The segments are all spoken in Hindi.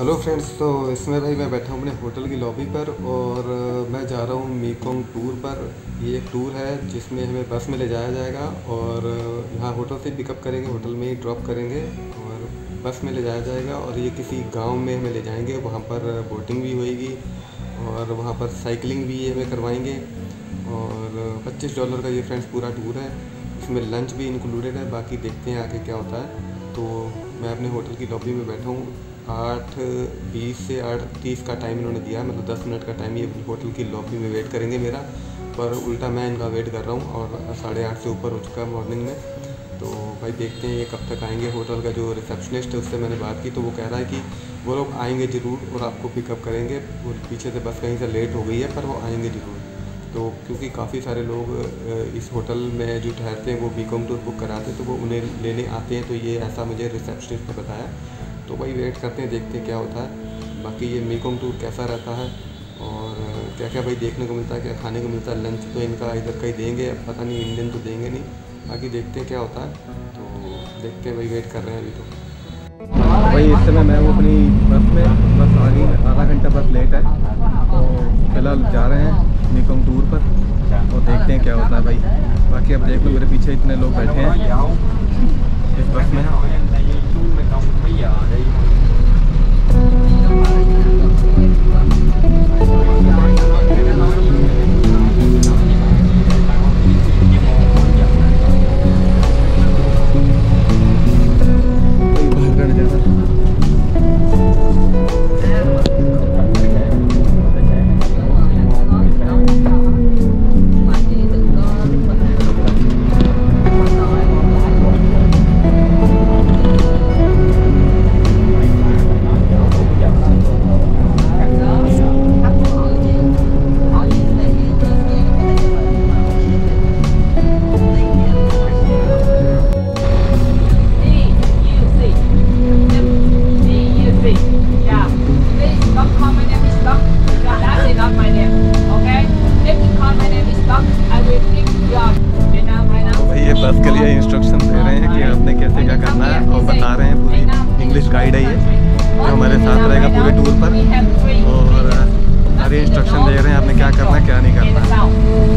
Hello friends. तो इसमें भाई मैं बैठा हूँ अपने होटल की लॉबी पर और मैं जा रहा हूँ मेकोंग टूर पर। ये एक टूर है जिसमें हमें बस में ले जाया जाएगा और यहाँ होटल से पिकअप करेंगे, होटल में ही ड्रॉप करेंगे और बस में ले जाया जाएगा और ये किसी गांव में हमें ले जाएंगे। वहाँ पर बोटिंग भी होएगी और वहाँ पर साइकिलिंग भी हमें करवाएंगे और $25 का ये फ्रेंड्स पूरा टूर है। इसमें लंच भी इंक्लूडेड है। बाकी देखते हैं आगे क्या होता है। तो मैं अपने होटल की लॉबी में बैठा हूँ। 8:20 से 8:30 का टाइम इन्होंने दिया, मतलब 10 मिनट का टाइम ये होटल की लॉबी में वेट करेंगे मेरा, पर उल्टा मैं इनका वेट कर रहा हूँ और 8:30 से ऊपर हो चुका है मॉर्निंग में। तो भाई देखते हैं ये कब तक आएंगे। होटल का जो रिसेप्शनिस्ट है उससे मैंने बात की तो वो कह रहा है कि वो लोग आएंगे ज़रूर और आपको पिकअप करेंगे। वो पीछे से बस कहीं से लेट हो गई है पर वो आएंगे ज़रूर। तो क्योंकि काफ़ी सारे लोग इस होटल में जो ठहरते हैं वो मेकोंग टूर बुक कराते हैं तो वो उन्हें लेने आते हैं। तो ये ऐसा मुझे रिसेप्शनिस्ट ने बताया। तो भाई वेट करते हैं, देखते हैं क्या होता है। बाकी ये मेकोंग टूर कैसा रहता है और क्या क्या भाई देखने को मिलता है, क्या खाने को मिलता है। लंच तो इनका इधर का ही देंगे, अब पता नहीं इंडियन तो देंगे नहीं। बाकी देखते हैं क्या होता है। तो देखते हैं भाई, वेट कर रहे हैं अभी। तो भाई इस समय मैं वो अपनी बस में, बस आ गई, आधा घंटा बस लेट है। तो फिलहाल जा रहे हैं मेकोंग टूर पर और देखते हैं क्या होता है भाई। बाकी अब देख लो मेरे पीछे इतने लोग बैठे हैं इस बस में। बस के लिए इंस्ट्रक्शन दे रहे हैं कि आपने कैसे क्या करना है और बता रहे हैं। पूरी इंग्लिश गाइड है ये जो हमारे साथ रहेगा पूरे टूर पर और सारे इंस्ट्रक्शन दे रहे हैं आपने क्या करना है क्या नहीं करना है।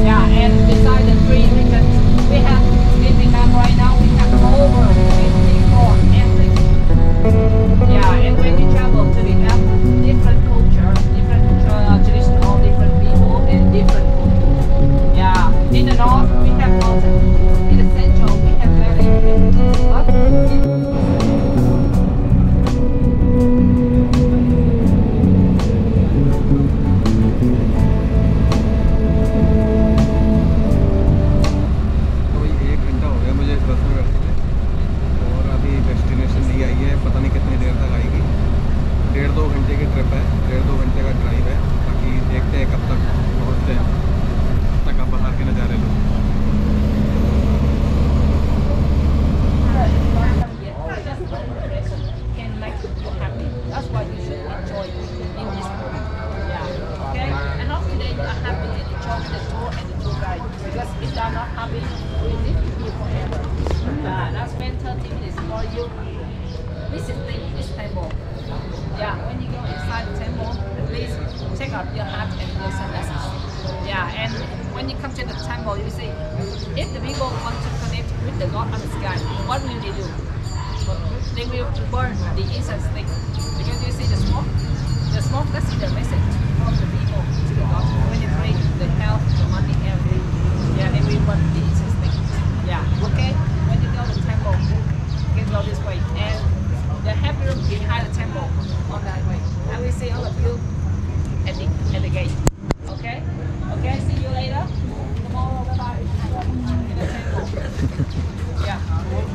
Visiting this temple. Yeah, when you go inside the temple, please check out your heart and your sunglasses. Yeah, and when you come to the temple, you see, if the people want to connect with the God on the sky, what will they do? They will burn the incense stick. Because you see the smoke, that's the message from the people to the God. When they pray, the health, the money, everything. Yeah, they will burn the incense stick. Yeah, okay? When you go to the temple, you can go this way. And the happy room behind the temple on that way. I will see all of you at the gate. Okay? Okay, see you later. Tomorrow, bye-bye. In the temple. Yeah.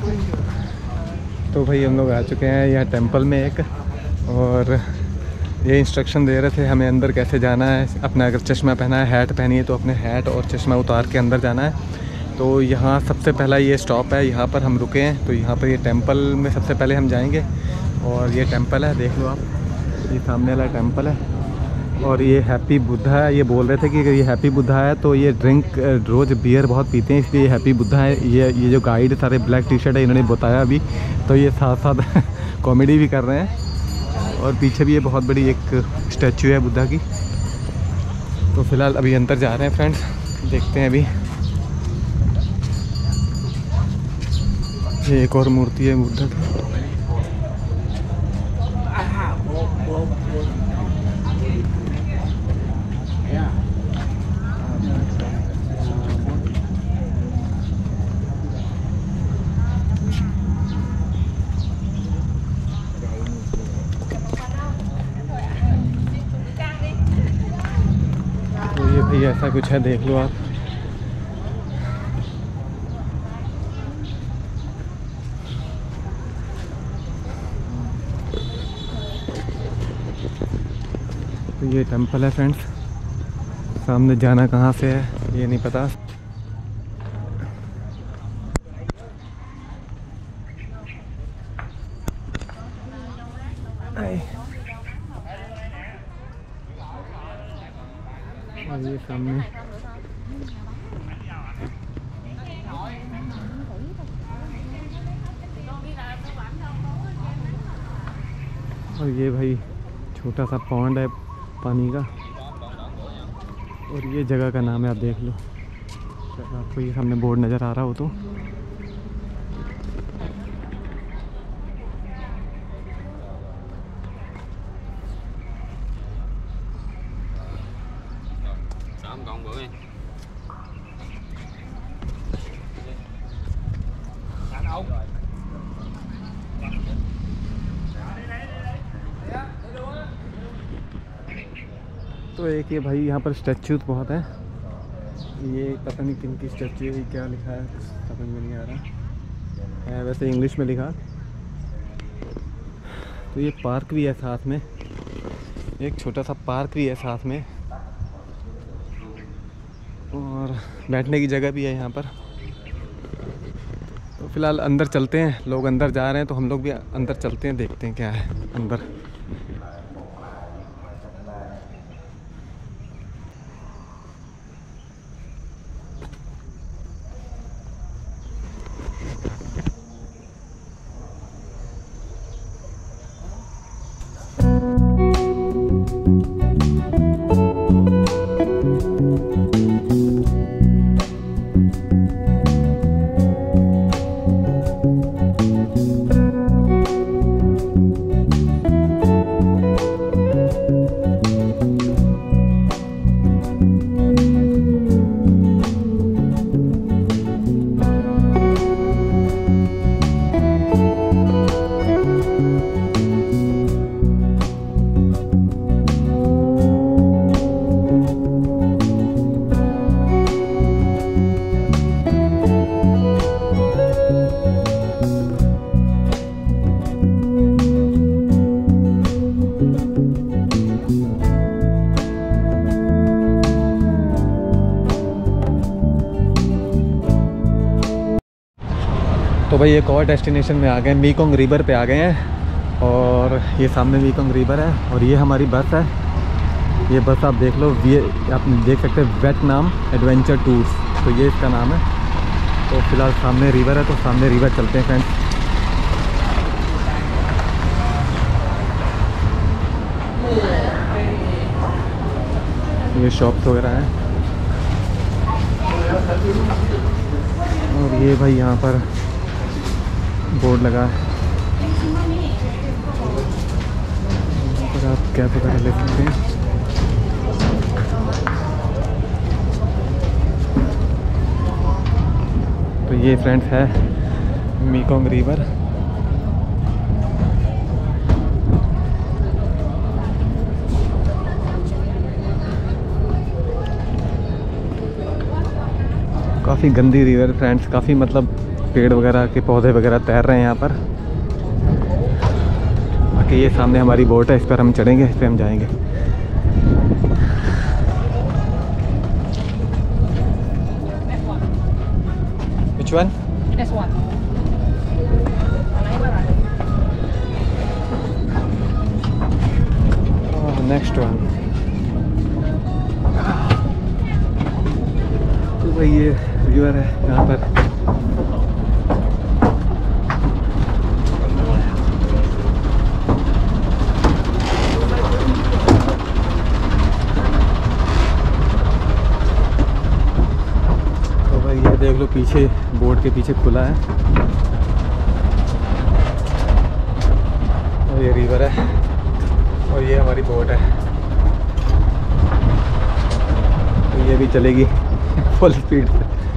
तो भाई हम लोग आ चुके हैं यहाँ टेंपल में एक, और ये इंस्ट्रक्शन दे रहे थे हमें अंदर कैसे जाना है। अपना अगर चश्मा पहना है, हैट पहनी है तो अपने हैट और चश्मा उतार के अंदर जाना है। तो यहाँ सबसे पहला ये स्टॉप है, यहाँ पर हम रुके हैं। तो यहाँ पर ये टेंपल में सबसे पहले हम जाएंगे और ये टेंपल है, देख लो आप, ये सामने वाला टेंपल है। और ये हैप्पी बुद्धा है। ये बोल रहे थे कि अगर ये हैप्पी बुद्धा है तो ये ड्रिंक रोज़ बियर बहुत पीते हैं, इसलिए ये हैप्पी बुद्धा है। ये जो गाइड सारे ब्लैक टी शर्ट है इन्होंने बताया अभी, तो ये साथ साथ कॉमेडी भी कर रहे हैं। और पीछे भी ये बहुत बड़ी एक स्टैचू है बुद्धा की। तो फ़िलहाल अभी अंदर जा रहे हैं फ्रेंड्स, देखते हैं अभी। ये एक और मूर्ति है बुद्धा की। तो ये भाई ऐसा कुछ है, देख लो आप। तो ये टेंपल है फ्रेंड्स, सामने जाना कहाँ से है ये नहीं पता। और ये सामने और ये भाई छोटा सा पॉन्ड है पानी का, और ये जगह का नाम है, आप देख लो। आपको ये सामने बोर्ड नज़र आ रहा हो तो तो एक ये भाई यहाँ पर स्टैचूज बहुत हैं। ये पता नहीं किन की स्टैचू है, क्या लिखा है समझ में नहीं आ रहा है, वैसे इंग्लिश में लिखा। तो ये पार्क भी है साथ में, एक छोटा सा पार्क भी है साथ में, और बैठने की जगह भी है यहाँ पर। तो फिलहाल अंदर चलते हैं, लोग अंदर जा रहे हैं तो हम लोग भी अंदर चलते हैं, देखते हैं क्या है अंदर। तो भाई एक और डेस्टिनेशन में आ गए, मीकोंग रिवर पे आ गए हैं, और ये सामने मीकोंग रिवर है, और ये हमारी बस है। ये बस आप देख लो, ये आप देख सकते हैं वियतनाम एडवेंचर टूर्स, तो ये इसका नाम है। तो फिलहाल सामने रिवर है, तो सामने रिवर चलते हैं फ्रेंड्स। ये शॉप्स वगैरह हैं, और ये भाई यहाँ पर बोर्ड लगा है, पर आप कैब वगैरह ले सकते हैं। तो ये फ्रेंड्स है मीकोंग रिवर। काफ़ी गंदी रिवर फ्रेंड्स, काफ़ी मतलब पेड़ वगैरह के पौधे वगैरह तैर रहे हैं यहाँ पर। बाकी ये सामने हमारी बोट है, इस पर हम चढ़ेंगे, इस पर हम जाएंगे। Which one? This one. Oh, next one. तो भाई ये रिवर है यहाँ पर। ये देख लो पीछे बोट के पीछे खुला है और ये रिवर है और ये हमारी बोट है। तो ये भी चलेगी फुल स्पीड पे।